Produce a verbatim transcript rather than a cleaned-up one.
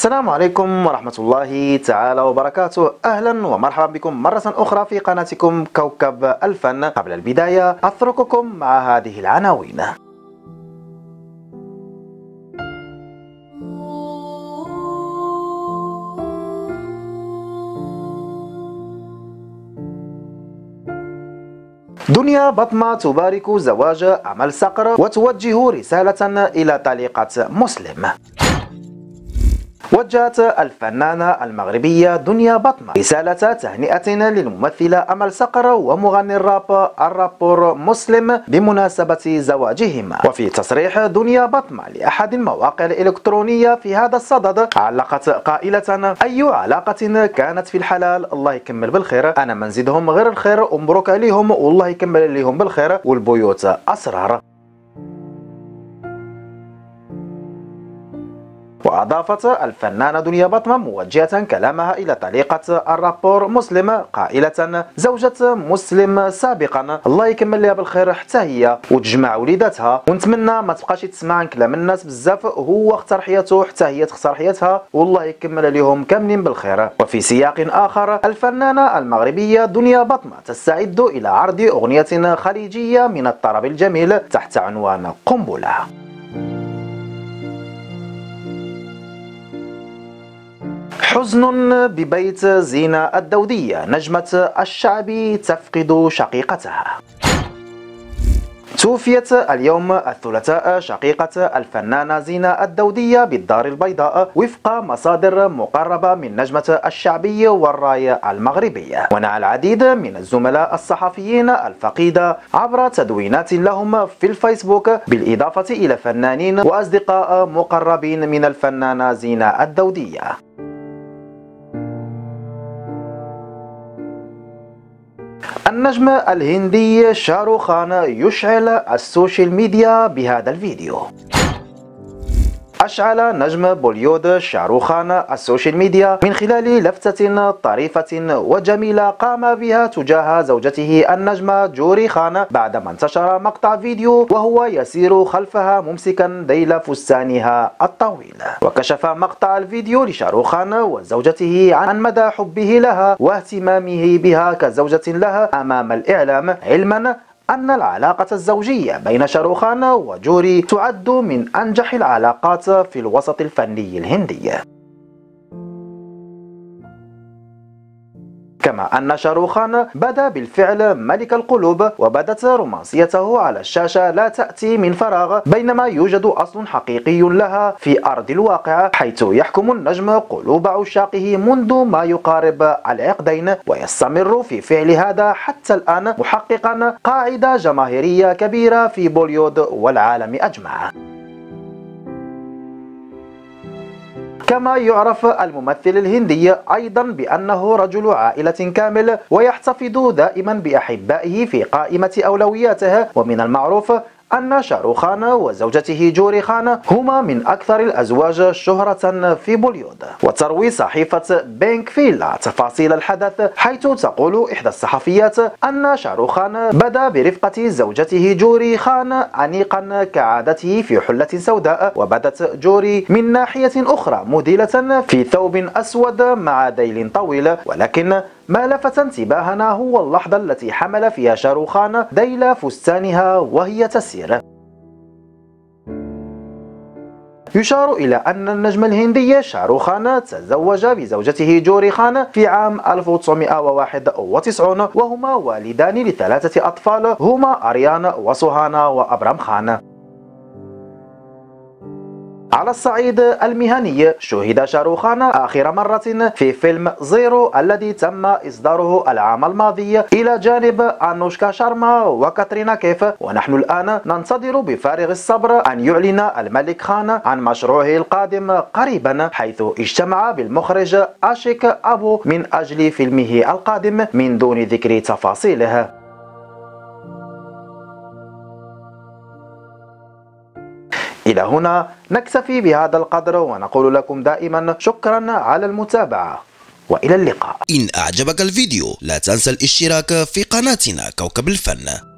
السلام عليكم ورحمة الله تعالى وبركاته. أهلا ومرحبا بكم مرة أخرى في قناتكم كوكب الفن. قبل البداية أترككم مع هذه العناوين. دنيا بطمة تبارك زواج أمل صقر وتوجه رسالة إلى طليقة مسلم. وجهت الفنانة المغربية دنيا بطمة رسالة تهنئة للممثلة أمل صقر ومغني الراب الرابور مسلم بمناسبة زواجهما. وفي تصريح دنيا بطمة لأحد المواقع الإلكترونية في هذا الصدد علقت قائلة: أي علاقة كانت في الحلال الله يكمل بالخير، أنا ما نزيدهم غير الخير، ومبروك عليهم والله يكمل لهم بالخير، والبيوت أسرار. وأضافت الفنانة دنيا بطمة موجهة كلامها إلى طليقة الرابور مسلم قائلة: زوجة مسلم سابقا الله يكمل لها بالخير حتى هي وتجمع وليداتها، ونتمنى ما تبقاش تسمع عن كلام الناس بزاف، هو اختار حياته حتى هي تختار حياتها والله يكمل لهم كاملين بالخير. وفي سياق آخر الفنانة المغربية دنيا بطمة تستعد إلى عرض أغنية خليجية من الطرب الجميل تحت عنوان قنبلة. حزن ببيت زينة الدودية، نجمة الشعب تفقد شقيقتها. توفيت اليوم الثلاثاء شقيقة الفنانة زينة الدودية بالدار البيضاء وفق مصادر مقربة من نجمة الشعبي والراي المغربي. ونعى العديد من الزملاء الصحفيين الفقيدة عبر تدوينات لهم في الفيسبوك، بالإضافة إلى فنانين وأصدقاء مقربين من الفنانة زينة الدودية. النجم الهندي شاروخان يشعل السوشيال ميديا بهذا الفيديو. أشعل نجم بوليود شاروخان السوشيال ميديا من خلال لفتة طريفة وجميلة قام بها تجاه زوجته النجمة جوري خان بعدما انتشر مقطع فيديو وهو يسير خلفها ممسكا ذيل فستانها الطويل. وكشف مقطع الفيديو لشاروخان وزوجته عن مدى حبه لها واهتمامه بها كزوجة لها أمام الإعلام، علما أن العلاقة الزوجية بين شاروخان وجوري تعد من أنجح العلاقات في الوسط الفني الهندي. كما أن شاروخان بدا بالفعل ملك القلوب، وبدت رومانسيته على الشاشة لا تأتي من فراغ، بينما يوجد أصل حقيقي لها في أرض الواقع، حيث يحكم النجم قلوب عشاقه منذ ما يقارب العقدين، ويستمر في فعل هذا حتى الآن، محققا قاعدة جماهيرية كبيرة في بوليود والعالم أجمع. كما يعرف الممثل الهندي أيضا بأنه رجل عائلة كامل، ويحتفظ دائما بأحبائه في قائمة أولوياته، ومن المعروف أن شاروخان وزوجته جوري خان هما من أكثر الأزواج شهرة في بوليود. وتروي صحيفة بينك فيلا تفاصيل الحدث، حيث تقول إحدى الصحفيات أن شاروخان بدا برفقة زوجته جوري خان أنيقا كعادته في حلة سوداء، وبدت جوري من ناحية أخرى مذهلة في ثوب أسود مع ذيل طويل، ولكن ما لفت انتباهنا هو اللحظة التي حمل فيها شاروخان ذيل فستانها وهي تسير. يشار إلى أن النجم الهندي شاروخان تزوج بزوجته جوري خان في عام ألف وتسعمئة وواحد وتسعين، وهما والدان لثلاثة أطفال هما أريان وسوهانا وأبرام خان. على الصعيد المهني شوهد شاروخان آخر مرة في فيلم زيرو الذي تم إصداره العام الماضي إلى جانب أنوشكا شارما وكاترينا كيف، ونحن الآن ننتظر بفارغ الصبر أن يعلن الملك خان عن مشروعه القادم قريبا، حيث اجتمع بالمخرج آشيك أبو من أجل فيلمه القادم من دون ذكر تفاصيله. إلى هنا نكتفي بهذا القدر، ونقول لكم دائما شكرا على المتابعة، وإلى اللقاء. إن أعجبك الفيديو لا تنسى الاشتراك في قناتنا كوكب الفن.